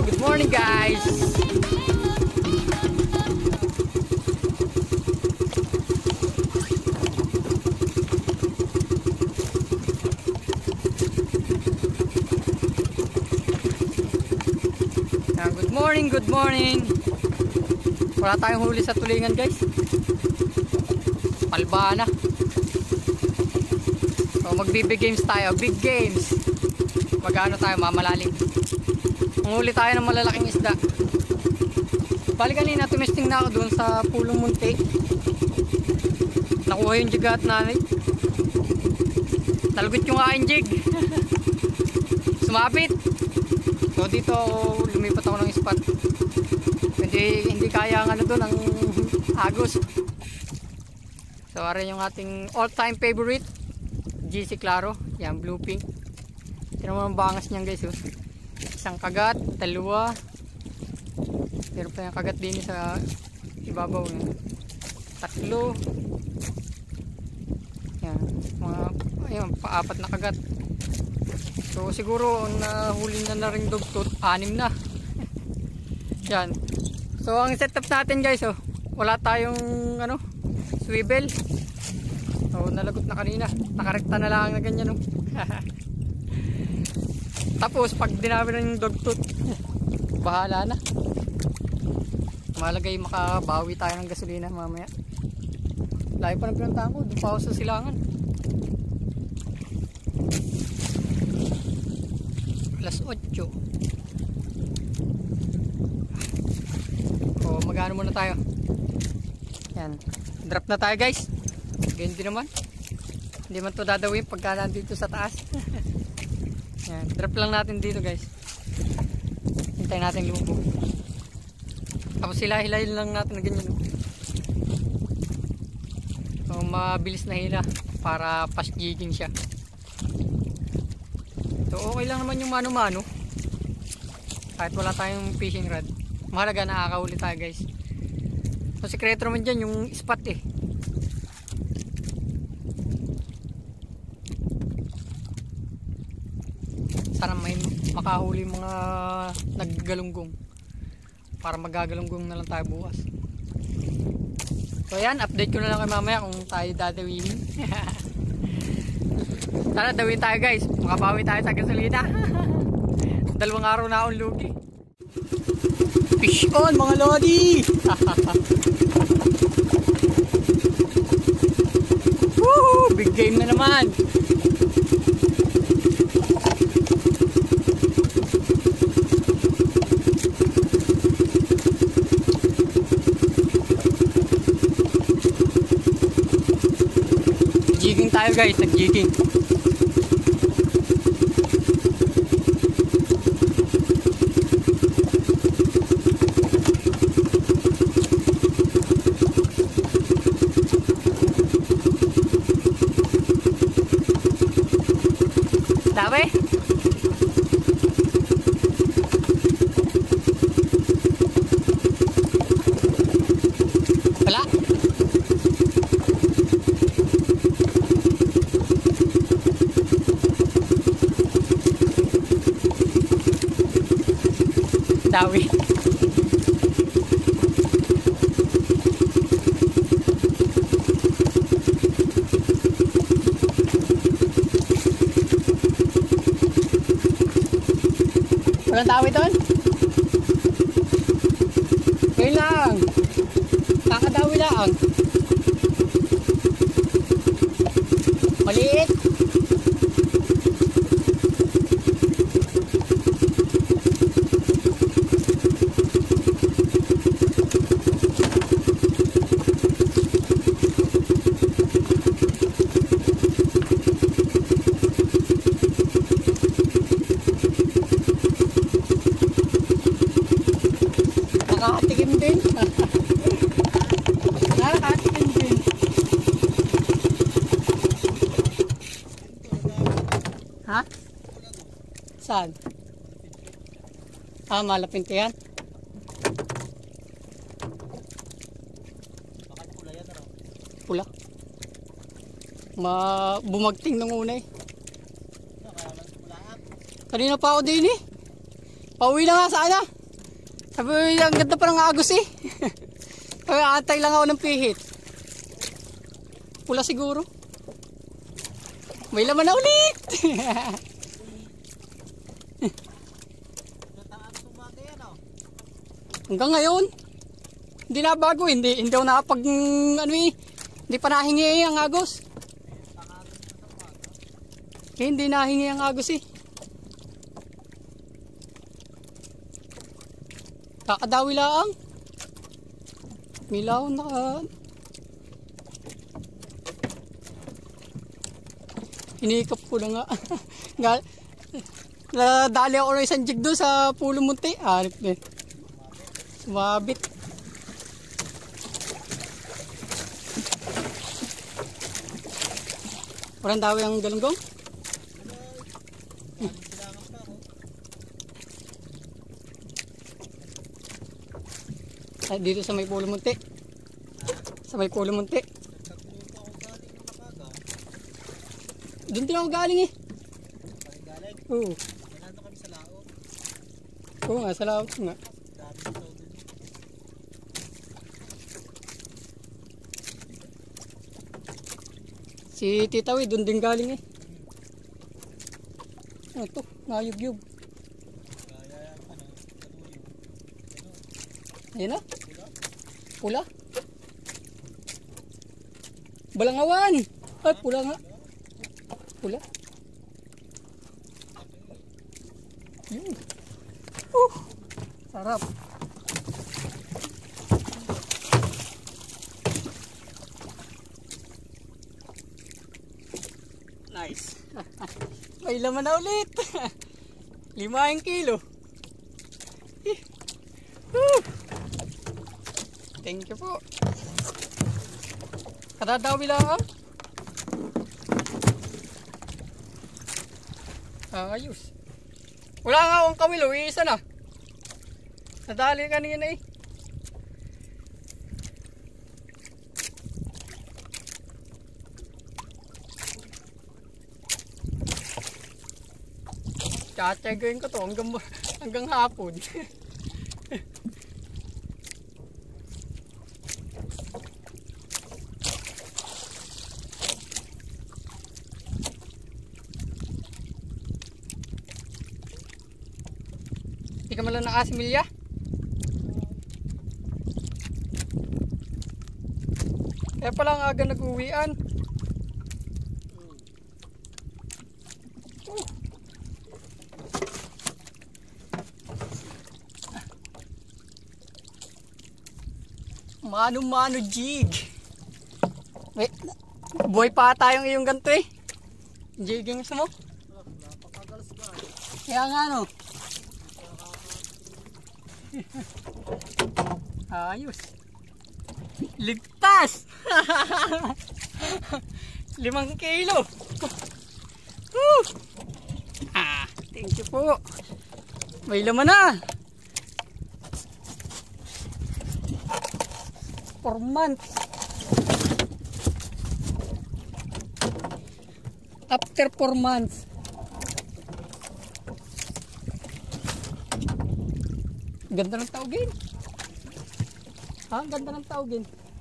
Good morning guys. Good morning. Wala tayong huli sa tulingan guys. Palbana. So magbi-big games tayo, big games. Magano tayo, mamalalim. Manghuli tayo ng malalaking isda. Bali kanina tumesting na ako doon sa Pulong Munti. Nakuha yung jigat nanay. Talgot yung aking jig. Sumapit. So dito lumipat ako ng spot. Hindi kaya ang ano doon, ang agos. So arin yung ating all-time favorite GC Claro. Yan, blue pink. Tignan mo ang bangas niyan guys. Oh. Isang kagat, dalawa. Pero pa yung kagat din sa ibabaw. Tatlo. Yan, ayun, paapat na kagat. So siguro nahuli na rin dugtot, 6 na. Yan. So ang setup natin guys, oh, wala tayong ano, swivel. So nalagot na kanina, nakarekta na lang na ganyan, oh. Tapos pag dinabi na yung dugtot, bahala na. Malagay makabawi tayo ng gasolina mamaya. Layo pa ng pinuntahan ko, doon pa ako sa silangan. Alas 8. O magano muna tayo. Yan, drop na tayo guys. Ganyan din naman. Hindi man to dadawin pagka nandito sa taas. Yan, drop lang natin dito guys. Hintayin natin lumubog. Tapos hilahin lang natin na ganyan. So mabilis na hila para fast jigging siya. So okay lang naman yung mano-mano. Kahit wala tayong fishing rod. Mahalaga nakakahuli tayo guys. So sikreto naman dyan yung spot eh. Sana may makahuli mga naggalunggong. Para magagalunggong na lang tayo bukas. So yan, update ko na lang kay mamaya kung tayo dadawin. Sana dawin tayo guys. Makabawi tayo sa gasolina. 2 araw na akong lugi. Fish on mga lodi. Woo, big game na naman. Jigging tayo guys, nag-jigging. Dawe? Wala? Dawe. Walang tawi doon? Ngayon lang. Kakadawi lang. Maliit. Nakatikim din. Nakatikim din. Ha? Saan? Ah, malapit yan. Pula. Bumagting nung una eh. Kanina pa ako din eh. Pauwi na nga sana. Sabi, ang ganda pa ng agos eh. Antay lang ako ng pihit. Pula siguro. May laman na ulit. Hanggang ngayon, hindi na bago. Hindi ako nakapag, hindi pa nahingi ang agos. Hindi nahingi ang agos eh. Kakadawi lang. Milaw na. Inikap ko na nga. Nadali ako ng isang jig doon sa Pulo Munti. Sumabit. Parang dawi ang galunggong. Dito sa may Pulo Munti. Sa may Pulo Munti. Doon din ako galing eh. Oo. Nandun kami sa laot. Oo nga, sa laot nga. Si Tita Wi, doon din galing eh. Ano to? Nayug-yug. Ayan na. Pula. Balangawan. Ay, pula nga. Pula. Yun. Sarap. Nice. May laman na ulit. 5 kilo. Thank you po. Kadadawi lang. Ayos. Wala nga akong kamilo, isa na. Nadali kanina eh. Tsatsegayin ko to hanggang hapon. Hindi ka malang nakasimilya? Kaya pala ang aga nag-uwian. Mano-mano jig. Wait, buhay pa tayong iyong ganito eh. Jigging gusto mo? Kaya nga no. Ayos. Ligtas. 5 kilo. Thank you po. May laman na. 4 months. After 4 months. Ganda ng taugin. Ganda ng taugin.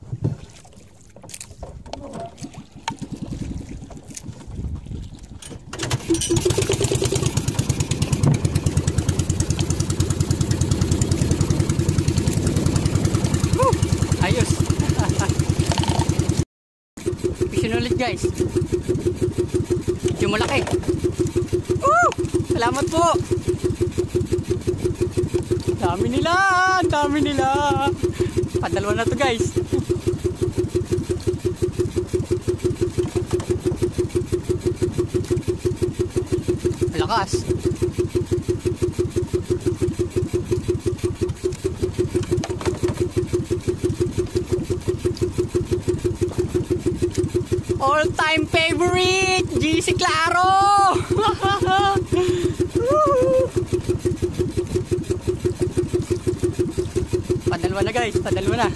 Ayos. Fishing ulit guys. Medyo malaki. Salamat po. Dami nila. Padalawa na to guys. Malakas. All-time favorite, GC Claro. Padalwa na guys, padalwa na.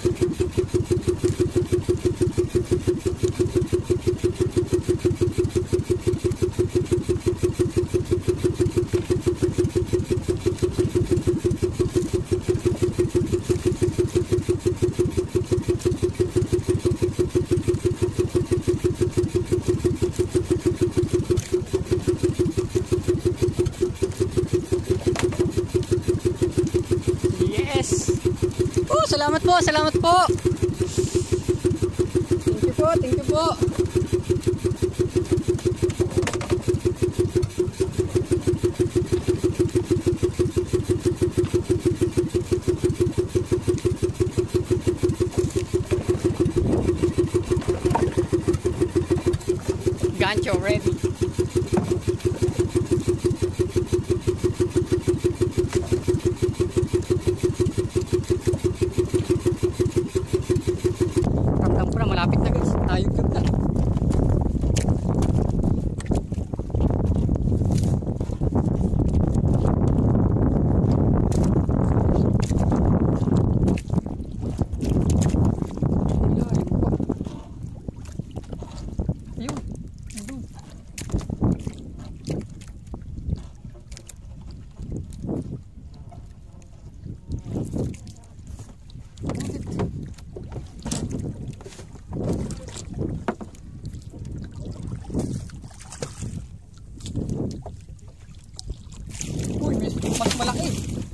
Salamat po, salamat po. Thank you po, thank you po. Gancho ready. Ramdam ko na malapit na guys. Ayog na. Ayun. Ayun. Uy, mas malaki.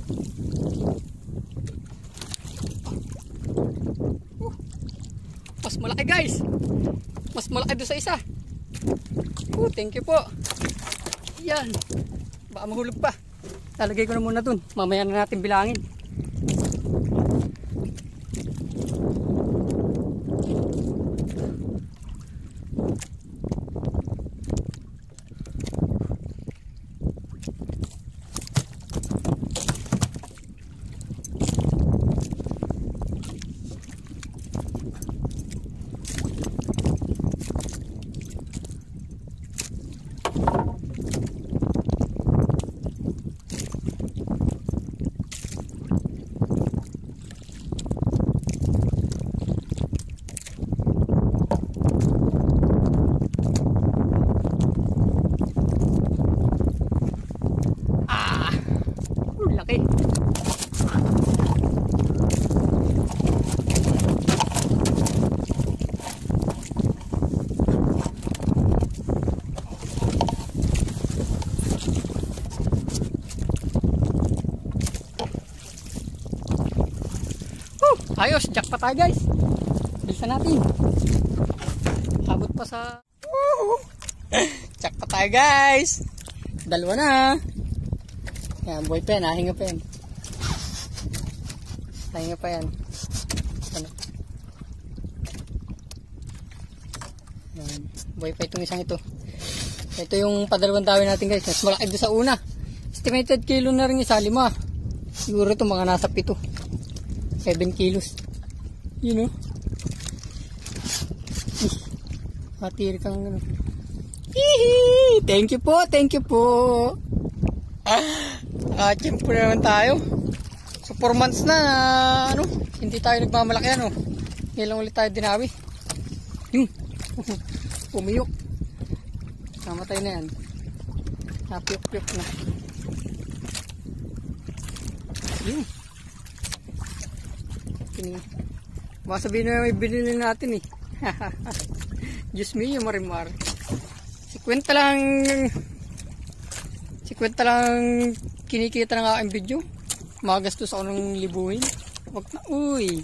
Mas malaki guys. Mas malaki doon sa isa. Thank you po. Yan. Baka mahulog pa. Lalagay ko na muna dun. Mamaya na natin bilangin. Laki. Ayos, jack pa tayo guys. Bilisan natin. Abot pa sa jack pa tayo guys. Dalawa na. Yan, buhay pa yan, hinga pa yan. Hinga pa yan. Ano? Yan, buhay pa itong isang ito. Ito yung padalawang tawin natin guys. Mas malaki doon sa una. Estimated kilo na rin isa, 5. Siguro ito mga nasa 7. 7 kilos. You know? Matiri kang gano'n. Hihi! Thank you po, thank you po. Siyempre naman tayo. So 4 months na ano, hindi tayo nagmamalaki ano. Ngayon ulit tayo dinawi. Yung pumiyok. Namatay na yan. Napiyok-piyok na. Yung baka sabihin na may binili natin eh. Diyos me, yung marimar. 50 lang kinikita ng aking video. Magastos ako ng libuhin. Wag na, uy.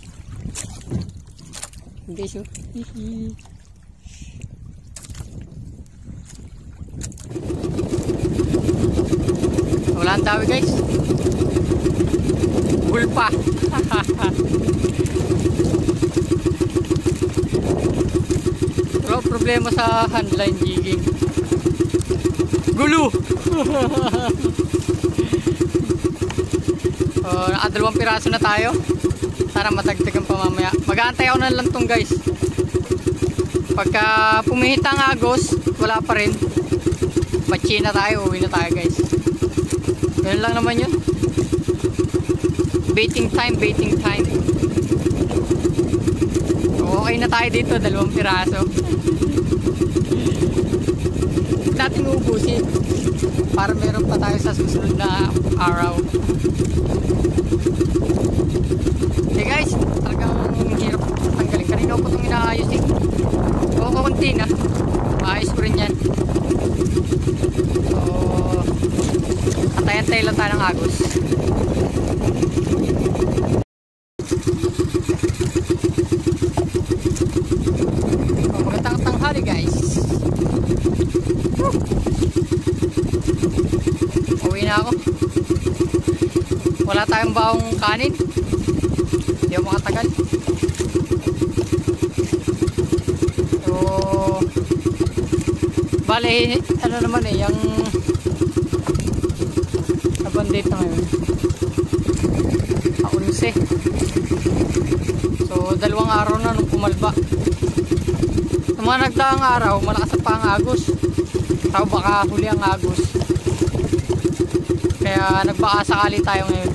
Guys, oh. Hihi. Wala ang tawi guys. Gulpa. Pero problema sa handline jigging. Gulo. Nakadalawang piraso na tayo. Sana matagtagan pa mamaya. Mag-aantay ako na lang tong guys. Pagka pumihit ang agos, wala pa rin. Pachi na tayo, uwi na tayo guys. Ganun lang naman yun. Baiting time, baiting time. Okay na tayo dito, 2 piraso. Natin uubusin para meron pa tayo sa susunod na araw. Okay guys, talagang hirap tanggalin. Kanina ko itong inaayos eh. O kunti na, maayos ko rin yan. So antay-antay lang tayo ng agos. isang baong kanin. Hindi ako makatagal. So, bale, ano naman eh, yung abandate na ngayon. 11. So, 2 araw na nung pumalba. Yung mga nagdaang araw, malakas pa ang agos. Tao baka huli ang agos. Kaya nagbaka sakali tayo ngayon.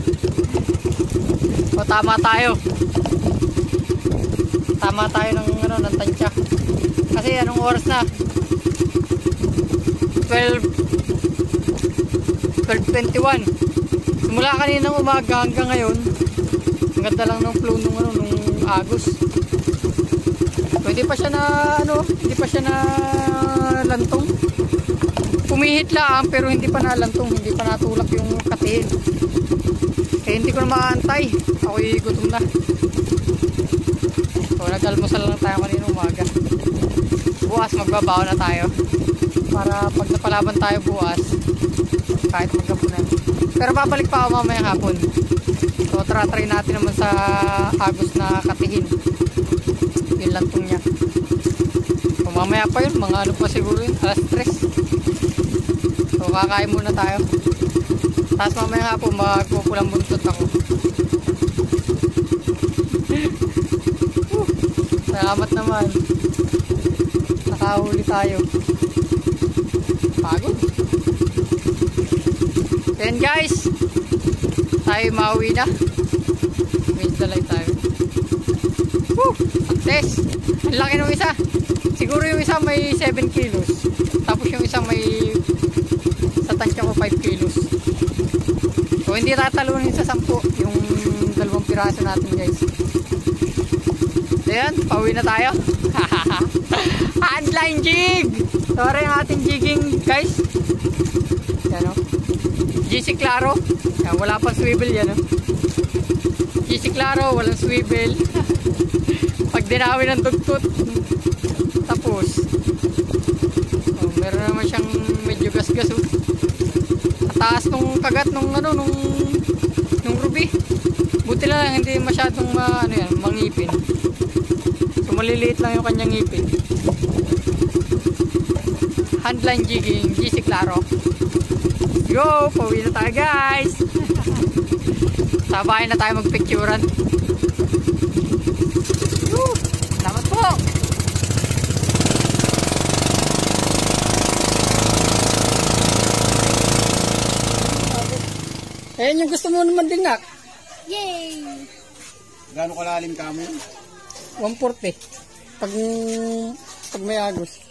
So, tama tayo. Tama tayo ng, ng tansya. Kasi anong oras na? 12:21. Simula kaninang umaga hanggang ngayon, ang ganda lang ng flow nung agos. So, hindi pa siya na lantong. Pumihit lang pero hindi pa nalantong, hindi pa natulak yung katihin. Kaya hindi ko na maantay. Ako'y gutom na. So, nag-almusal lang tayo kaninang umaga. Bukas magbabaw na tayo. Para pag napalaban tayo bukas, kahit magkapunan. Pero babalik pa ako mamaya hapon. So try natin naman sa agos na katihin yung lantong niya. So mamaya pa yun, mga ano pa siguro yun, alas 3. So kakain muna tayo. Tapos mamaya hapon magpupulang buntot ako. Salamat naman, nakahuli tayo. Pagod. Then guys, tayo mauwi na. Wait na lang tayo. Woo! Success! Ang laki ng isa. Siguro yung isa may 7 kilos. Tapos yung isa may, sa tansya ko, 5 kilos. So hindi tatalunin sa 10 yung 2 piraso natin guys. Ayan, pauwi na tayo. Handline jig! Sorry ang ating jigging guys. Yan o. GC Claro. Yan, wala pang swivel yan o. GC Claro, walang swivel. Pag dinawi ng tugtut, tapos. Oh, meron naman siyang medyo gas-gas o. Taas nung kagat nung ruby. Buti na lang hindi masyadong mangipin. So maliliit lang yung kanyang ngipin. Handline jigging, GC Claro. Go! Pauwi na tayo guys! Sabahin na tayo magpicturan. Salamat po! Ayan yung gusto mo naman din nak. Yay! Gano'ng kalalim ka mo? 140. Pag may agos.